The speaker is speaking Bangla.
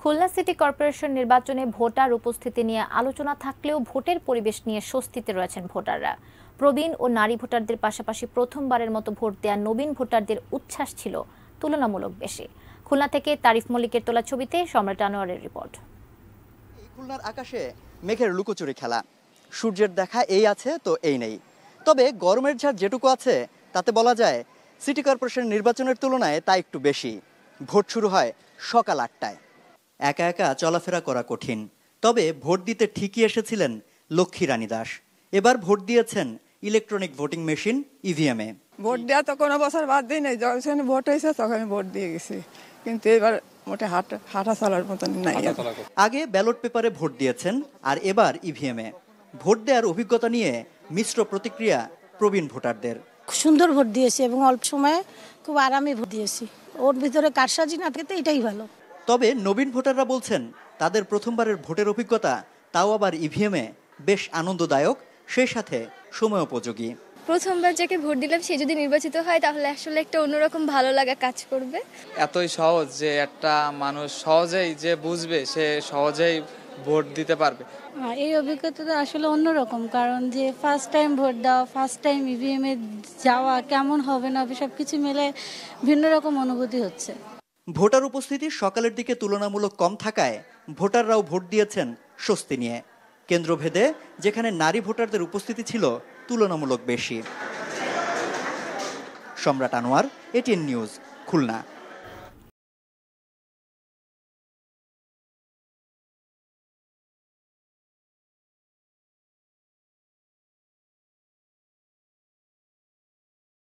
খুলনা সিটি কর্পোরেশন নির্বাচনে ভোটার উপস্থিতি নিয়ে আলোচনা থাকলেও ভোটের পরিবেশ নিয়ে স্বস্তিতে রয়েছেন ভোটাররা। প্রবীণ ও নারী ভোটারদের পাশাপাশি প্রথমবারের মতো ভোট দেয়া নবীন ভোটারদের উচ্ছ্বাস ছিল তুলনামূলক বেশি। খুলনা থেকে তারিফ মল্লিকের তোলা ছবিতে সম্রাট আনোয়ারের রিপোর্ট। খুলনার আকাশে মেঘের লুকোচুরি খেলা, সূর্যের দেখা এই আছে তো এই নেই। তবে গরমের ঝাড় যেটুকু আছে তাতে বলা যায় সিটি কর্পোরেশন নির্বাচনের তুলনায় তা একটু বেশি। ভোট শুরু হয় সকাল 8টায়। একা একা চলাফেরা করা কঠিন, তবে ভোট দিতে ঠিকই এসেছিলেন লক্ষ্মী রানী দাস। এবার ভোট দিয়েছেন ইলেকট্রনিক ভোটিং মেশিন ইভিএমে। ভোট দেওয়া তো কোনো বছর বাদ দিই নাই, যখন ভোট হয়েছে তখন আমি ভোট দিয়ে গেছি, কিন্তু এবার মোটে হাঁটা চলার মতন নাই। আগে ব্যালট পেপারে ভোট দিয়েছেন, আর এবার ইভিএমে। ভোট দেওয়ার অভিজ্ঞতা নিয়ে মিশ্র প্রতিক্রিয়া প্রবীণ ভোটারদের। সুন্দর ভোট দিয়েছি এবং অল্প সময়ে খুব আরামে ভোট দিয়েছি। ওর ভিতরে কারসাজি না থাকতে এটাই ভালো। তবে নবীন ভোটাররা বলছেন তাদের প্রথমবারের ভোটের অভিজ্ঞতা, তাও আবার ইভিএমে, বেশ আনন্দদায়ক, সেই সাথে সময়োপযোগী। প্রথমবার যাকে ভোট দিলাম সে যদি নির্বাচিত হয় তাহলে আসলে একটা অন্যরকম ভালো লাগা কাজ করবে। এতই সহজ যে একটা মানুষ সহজেই যে বুঝবে সে সহজেই ভোট দিতে পারবে। এই অভিজ্ঞতাটা আসলে অন্যরকম, কারণ যে ফার্স্ট টাইম ভোট দেওয়া, ফার্স্ট টাইম ইভিএমে যাওয়া, কেমন হবে না হবে সবকিছু মিলে ভিন্ন রকম অনুভূতি হচ্ছে। ভোটার উপস্থিতি সকালের দিকে তুলনামূলক কম থাকায় ভোটাররাও ভোট দিয়েছেন স্বস্তি নিয়ে। কেন্দ্রভেদে যেখানে নারী ভোটারদের উপস্থিতি ছিল তুলনামূলক বেশি। সম্রাট আনোয়ার, ATN নিউজ, খুলনা।